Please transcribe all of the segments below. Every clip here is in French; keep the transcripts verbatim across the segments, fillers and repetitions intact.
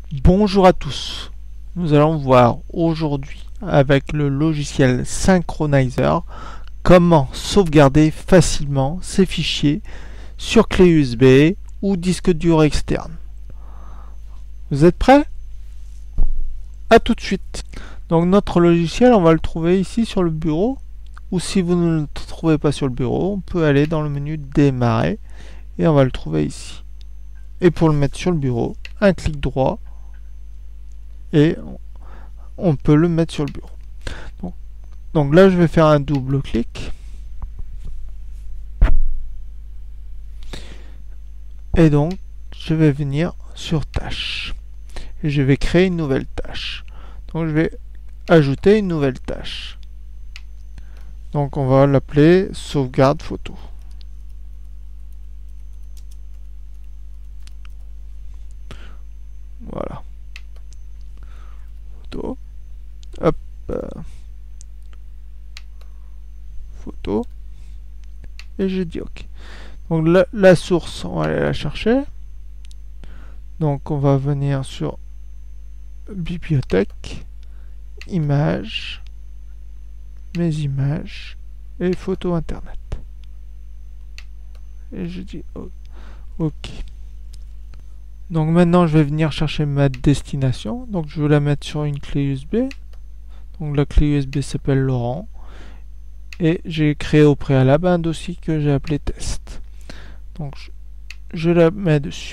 Bonjour à tous, nous allons voir aujourd'hui avec le logiciel Synchronizer comment sauvegarder facilement ces fichiers sur clé U S B ou disque dur externe. Vous êtes prêts? A tout de suite. Donc notre logiciel, on va le trouver ici sur le bureau, ou si vous ne le trouvez pas sur le bureau, on peut aller dans le menu démarrer et on va le trouver ici. Et pour le mettre sur le bureau, un clic droit et on peut le mettre sur le bureau. Donc, donc là, je vais faire un double clic. Et donc, je vais venir sur tâche. Et je vais créer une nouvelle tâche. Donc, je vais ajouter une nouvelle tâche. Donc, on va l'appeler sauvegarde photo. Voilà. Photo. Hop. Euh, photo. Et je dis OK. Donc la, la source, on va aller la chercher. Donc on va venir sur bibliothèque, images, mes images et photos internet. Et je dis OK. Donc maintenant je vais venir chercher ma destination. Donc je vais la mettre sur une clé U S B. Donc la clé U S B s'appelle Laurent. Et j'ai créé au préalable un dossier que j'ai appelé test. Donc je, je la mets dessus.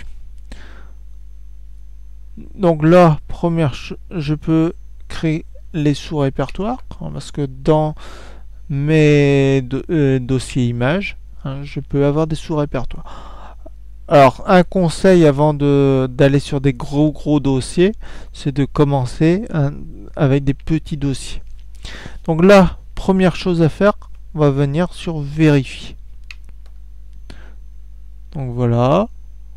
Donc là, première chose, je peux créer les sous-répertoires hein, parce que dans mes do euh, dossiers images, hein, je peux avoir des sous-répertoires. Alors, un conseil avant d'aller sur des gros gros dossiers, c'est de commencer hein, avec des petits dossiers. Donc là, première chose à faire, on va venir sur vérifier. Donc voilà.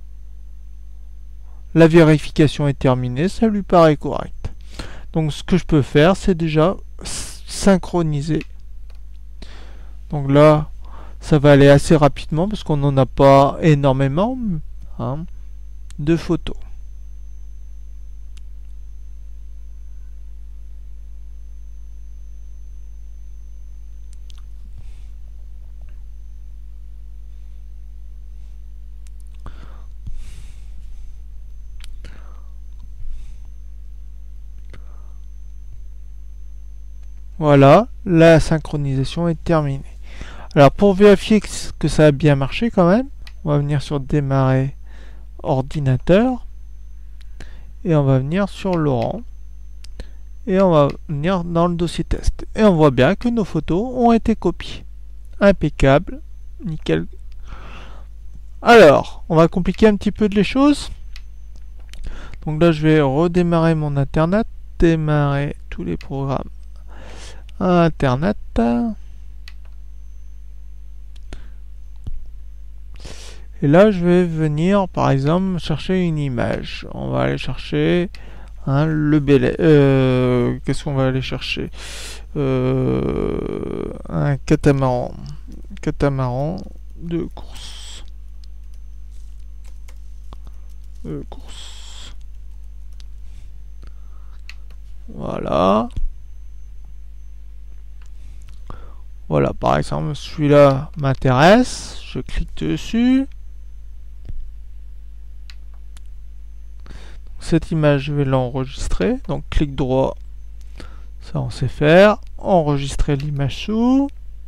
La vérification est terminée, ça lui paraît correct. Donc ce que je peux faire, c'est déjà synchroniser. Donc là, ça va aller assez rapidement parce qu'on n'en a pas énormément hein, de photos. Voilà, la synchronisation est terminée. Alors pour vérifier que ça a bien marché quand même, on va venir sur démarrer ordinateur et on va venir sur Laurent et on va venir dans le dossier test et on voit bien que nos photos ont été copiées. Impeccable, nickel. Alors, on va compliquer un petit peu les choses. Donc là, je vais redémarrer mon internet, démarrer tous les programmes internet. Et là, je vais venir, par exemple, chercher une image. On va aller chercher hein, le bel. Euh, Qu'est-ce qu'on va aller chercher euh, Un catamaran. Catamaran de course. De course. Voilà. Voilà, par exemple, celui-là m'intéresse. Je clique dessus. Cette image, je vais l'enregistrer. Donc, clic droit. Ça, on sait faire. Enregistrer l'image sous.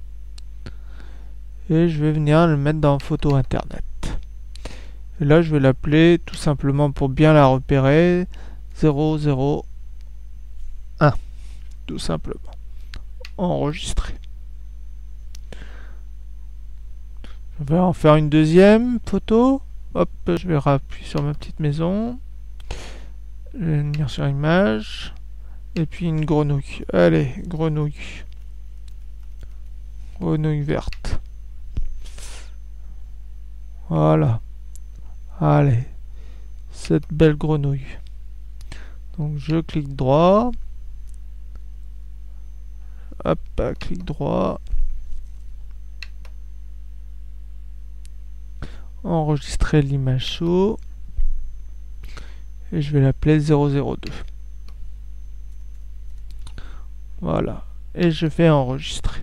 Et je vais venir le mettre dans photo internet. Et là, je vais l'appeler tout simplement pour bien la repérer. zéro zéro un. Tout simplement. Enregistrer. Je vais en faire une deuxième photo. Hop, je vais appuyer sur ma petite maison. Je vais venir sur image. Et puis une grenouille. Allez, grenouille. Grenouille verte. Voilà. Allez. Cette belle grenouille. Donc je clique droit. Hop, clic droit. Enregistrer l'image sous et je vais l'appeler zéro zéro deux. Voilà, et je vais enregistrer.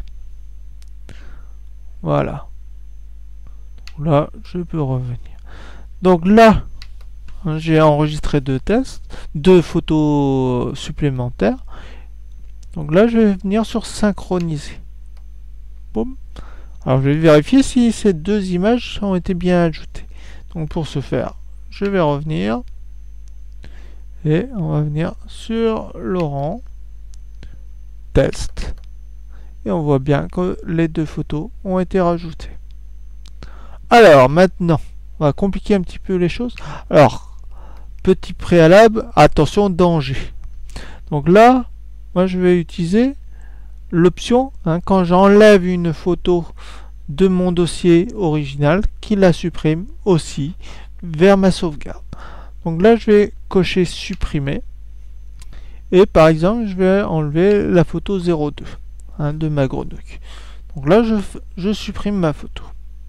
Voilà. Là, je peux revenir. Donc là, j'ai enregistré deux tests, deux photos supplémentaires. Donc là, je vais venir sur synchroniser. Boum. Alors, je vais vérifier si ces deux images ont été bien ajoutées. Donc pour ce faire, je vais revenir et on va venir sur Laurent, test, et on voit bien que les deux photos ont été rajoutées. Alors maintenant, on va compliquer un petit peu les choses. Alors, petit préalable, attention, danger. Donc là, moi je vais utiliser l'option, hein, quand j'enlève une photo de mon dossier original, qui la supprime aussi vers ma sauvegarde. Donc là, je vais cocher supprimer. Et par exemple, je vais enlever la photo zéro deux, hein, de ma grenouille. Donc là, je, je supprime ma photo.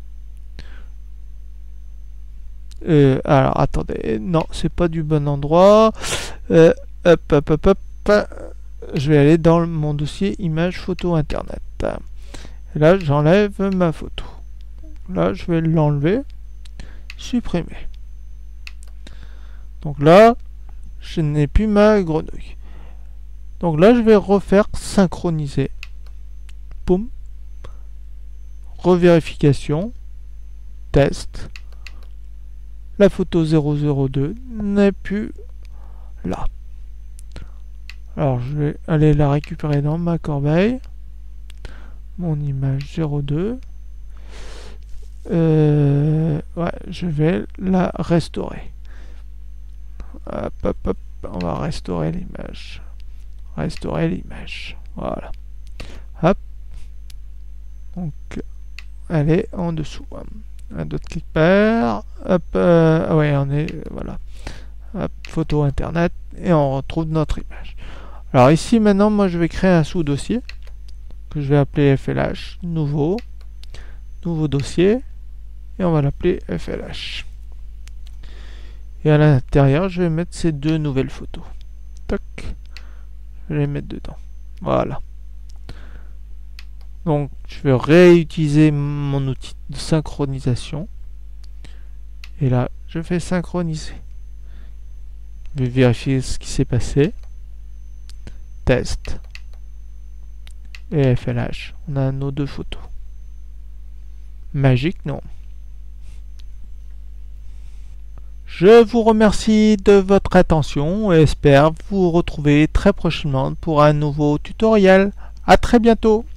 Euh, alors, attendez, non, c'est pas du bon endroit. Euh, hop, hop, hop, hop. Je vais aller dans mon dossier image photo internet. Et là, j'enlève ma photo. Là, je vais l'enlever, supprimer. Donc là, je n'ai plus ma grenouille. Donc là, je vais refaire synchroniser. Boum. Revérification. Test. La photo zéro zéro deux n'est plus là. Alors, je vais aller la récupérer dans ma corbeille. Mon image zéro deux. Euh, ouais, je vais la restaurer. Hop, hop, hop. On va restaurer l'image. Restaurer l'image. Voilà. Hop. Donc, elle est en dessous. Un autre clic par. Hop. Euh, ouais, on est. Voilà. Hop, photo internet. Et on retrouve notre image. Alors ici, maintenant, moi, je vais créer un sous-dossier que je vais appeler F L H. Nouveau. Nouveau dossier. Et on va l'appeler F L H. Et à l'intérieur, je vais mettre ces deux nouvelles photos. Toc. Je vais les mettre dedans. Voilà. Donc, je vais réutiliser mon outil de synchronisation. Et là, je fais synchroniser. Je vais vérifier ce qui s'est passé. Test. Et F L H. On a nos deux photos. Magique, non. Je vous remercie de votre attention et espère vous retrouver très prochainement pour un nouveau tutoriel. À très bientôt.